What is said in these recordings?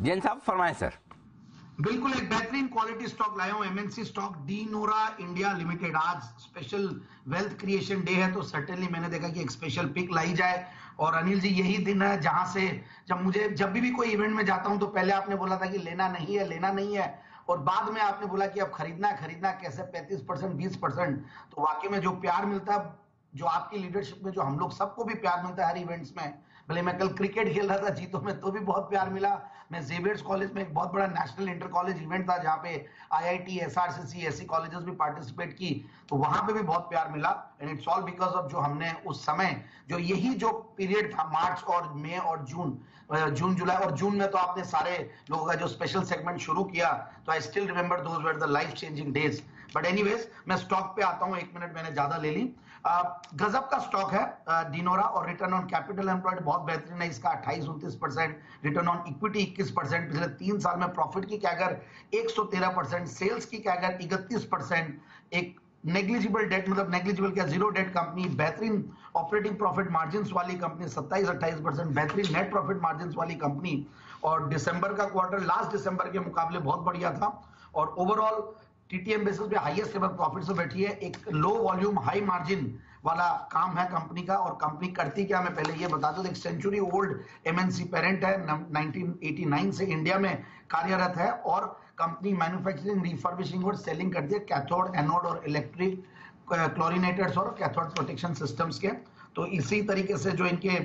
जैन साहब फरमाएं सर। बिल्कुल एक बेहतरीन क्वालिटी स्टॉक लाया हूं, MNC stock De Nora India limited. आज स्पेशल वेल्थ क्रिएशन डे है तो सर्टेनली मैंने देखा कि एक स्पेशल पिक लाई जाए। और अनिल जी यही दिन है जहां से जब भी कोई इवेंट में जाता हूं तो पहले आपने बोला था कि लेना नहीं है और बाद में आपने बोला कि अब खरीदना है कैसे 35% 20%। तो वाकई में जो प्यार मिलता है, जो आपकी लीडरशिप में जो हम लोग सबको भी प्यार मिलता है हर इवेंट्स में। भले मैं कल क्रिकेट खेल रहा था जीतो में तो भी बहुत प्यार मिला। मैं जेवियर्स कॉलेज में एक बहुत बड़ा नेशनल इंटर कॉलेज इवेंट था जहां पे आईआईटी एसआरसीसी ऐसी कॉलेजेस भी पार्टिसिपेट की, तो वहां पे भी बहुत प्यार मिला। And it's all because of जो हमने उस समय जो पीरियड था मार्च और मई और जून जुलाई और जून में तो आपने सारे लोगों का जो स्पेशल सेगमेंट शुरू किया, तो I still remember those were the life changing days. But anyways मैं स्टॉक पे आता हूं, 1 मिनट मैंने ज्यादा ले ली। गजब का स्टॉक है डिनोरा और रिटर्न ऑन कैपिटल एम्प्लॉयड बहुत बेहतरीन है इसका, 28-29%। Return on equity 21%। पिछले 3 साल में प्रॉफिट की कैगर 113%, सेल्स की कैगर 31%। एक नेग्लिजिबल डेट मतलब नेग्लिजिबल क्या, जीरो डेट कंपनी, बेहतरीन ऑपरेटिंग प्रॉफिट मार्जिन्स वाली कंपनी 27-28%, बेहतरीन नेट प्रॉफिट मार्जिन्स वाली कंपनी। और दिसंबर का क्वार्टर लास्ट दिसंबर के मुकाबले बहुत बढ़िया था। और ओवरऑल टीटीएम बेसिस पे हाईएस्ट लेवल प्रॉफिट से बैठी है। एक लो वॉल्यूम हाई मार्जिन वाला काम है कंपनी का। और कंपनी करती क्या, मैं पहले ये बता दूं, एक सेंचुरी ओल्ड एमएनसी पेरेंट है, 1989 से इंडिया में कार्यरत है और कंपनी मैन्युफैक्चरिंग, रिफर्बिशिंग और सेलिंग करती है कैथोड, एनोड और इलेक्ट्रिक क्लोरिनेटर्स और कैथोड प्रोटेक्शन सिस्टम्स के। तो इसी तरीके से जो इनके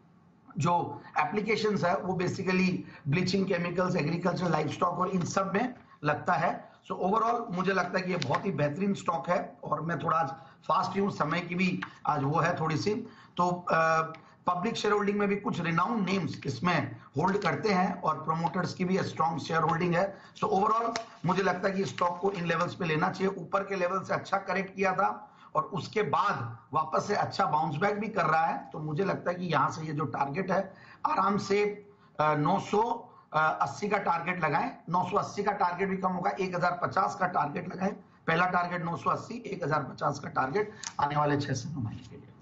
जो एप्लीकेशंस है वो basically bleaching chemicals, agriculture, livestock और इन सब में लगता है। सो ओवरऑल मुझे लगता है कि ये बहुत ही बेहतरीन स्टॉक है। और मैं थोड़ा आज फास्ट हूं, समय की भी आज वो है थोड़ी सी। तो पब्लिक शेयर होल्डिंग में भी कुछ रिनाउंड नेम्स इसमें होल्ड करते हैं और प्रोमोटर्स की भी स्ट्रॉन्ग शेयर होल्डिंग है। सो ओवरऑल मुझे लगता है कि स्टॉक को इन लेवल्स पे लेना चाहिए। ऊपर के लेवल से अच्छा करेक्ट किया था और उसके बाद वापस से अच्छा बाउंस बैक भी कर रहा है। तो मुझे लगता है कि यहां से ये जो टारगेट है आराम से 980 का टारगेट लगाएं। 980 का टारगेट भी कम होगा, 1050 का टारगेट लगाएं। पहला टारगेट 980, 1050 का टारगेट आने वाले 6 से 9 महीने के लिए।